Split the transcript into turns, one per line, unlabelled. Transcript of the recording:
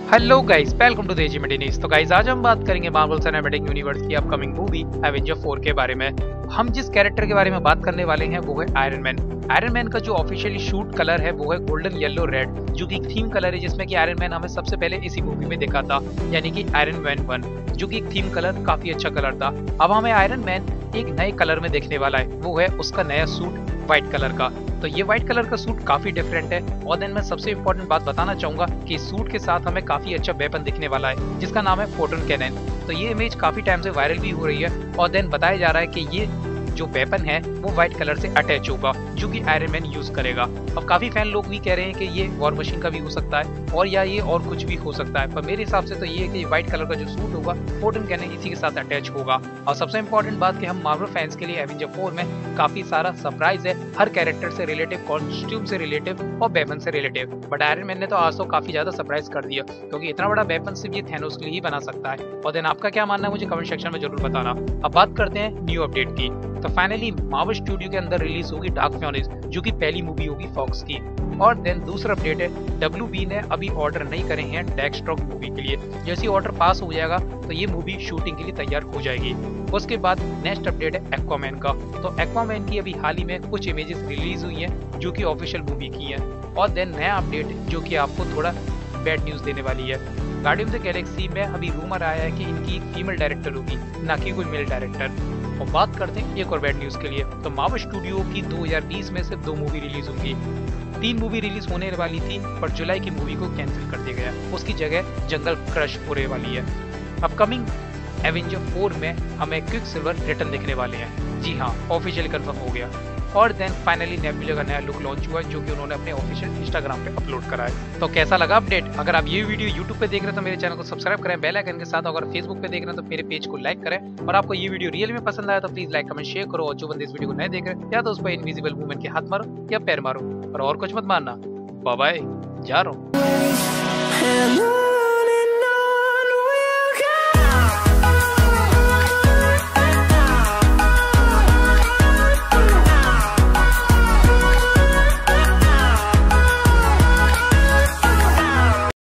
Hello guys, welcome to the AGMT news. तो guys, आज हम बात करेंगे मार्वल सिनेमैटिक यूनिवर्स की अपकमिंग मूवी एवेंजर 4 के बारे में। हम जिस कैरेक्टर के बारे में बात करने वाले हैं वो है आयरन मैन। आयरन मैन का जो ऑफिशियली शूट कलर है वो है गोल्डन येलो रेड, जो कि एक थीम कलर है जिसमें कि आयरन मैन हमें सबसे पहले इसी मूवी में देखा था, यानी कि आयरन मैन 1, जो कि एक थीम कलर काफी अच्छा कलर था। अब हमें आयरन मैन एक नए कलर में देखने वाला है, वो है उसका नया सूट व्हाइट कलर का। तो ये व्हाइट कलर का सूट काफी डिफरेंट है। और देन मैं सबसे इंपॉर्टेंट बात बताना चाहूंगा कि इस सूट के साथ हमें काफी अच्छा वेपन दिखने वाला है जिसका नाम है फोटोन कैनन। तो ये इमेज काफी टाइम से वायरल भी हो रही है और देन बताया जा रहा है कि ये जो वेपन है वो व्हाइट कलर से अटैच होगा, जो कि आयरन मैन यूज करेगा। अब काफी फैन लोग भी कह रहे हैं कि ये वॉर मशीन का भी हो सकता है और या ये और कुछ भी हो सकता है, पर मेरे हिसाब से तो ये है कि व्हाइट कलर का जो सूट होगा फोटोन कैनन इसी के साथ अटैच होगा। और सबसे इंपॉर्टेंट बात कि हम मार्वल फैंस के लिए एवेंजर 4 में काफी सारा सरप्राइज है, हर कैरेक्टर से रिलेटिव, कॉस्ट्यूम से रिलेटिव और वेपन से रिलेटिव। बट आयरन मैन ने तो आज तो काफी ज्यादा सरप्राइज कर दिया, क्योंकि इतना बड़ा वेपन सिर्फ ये थैनोस के लिए ही बना सकता है। और देन आपका क्या मानना है मुझे कमेंट सेक्शन में जरूर बताना। अब बात करते हैं न्यू अपडेट की। तो फाइनली मार्वल स्टूडियो के अंदर रिलीज होगी डार्क फ्यूरीज, जो कि पहली मूवी होगी फॉक्स की। और देन दूसरा अपडेट है, WB ने अभी ऑर्डर नहीं करे हैं डेथस्ट्रोक मूवी के लिए। जैसे ही ऑर्डर पास हो जाएगा तो ये मूवी शूटिंग के लिए तैयार हो जाएगी। उसके बाद नेक्स्ट अपडेट है एक्वामैन का। तो एक्वामैन की अभी हाल ही में कुछ इमेजेस रिलीज हुई हैं जो कि ऑफिशियल मूवी की है। और देन नया अपडेट जो कि आपको थोड़ा बैड न्यूज देने वाली है। गार्डियन ऑफ द गैलेक्सी में अभी रूमर आया है कि इनकी एक फीमेल डायरेक्टर होगी, ना कि कोई मेल डायरेक्टर। और बात करते हैं एक और बैड न्यूज के लिए। तो मार्वल स्टूडियो की 2020 में सिर्फ 2 मूवी रिलीज होंगी। 3 मूवी रिलीज होने वाली थी, पर जुलाई की मूवी को कैंसिल कर दिया गया। उसकी जगह जंगल क्रश होने वाली है। अपकमिंग एवेंजर 4 में हमें क्विकसिल्वर रिटर्न देखने वाले हैं। जी हाँ, ऑफिशियली कंफर्म हो गया। और देन फाइनली नेबुला का नया लुक लॉन्च हुआ है, जो कि उन्होंने अपने ऑफिशियल इंस्टाग्राम पे अपलोड करा है। तो कैसा लगा अपडेट? अगर आप ये वीडियो यूट्यूब पे देख रहे हैं तो मेरे चैनल को सब्सक्राइब करें बेल आइकन के साथ। अगर फेसबुक पे देख रहे हैं तो मेरे पेज को लाइक करें। और आपको ये वीडियो रियल में पसंद आया तो प्लीज लाइक कमेंट शेयर करो। और जो बंदे इस वीडियो को नहीं देख रहे या तो उस पर इनविजिबल वुमन के हाथ मारो या पैर मारो, और कुछ मत मारना। बाय बाय, जा रहा हूँ।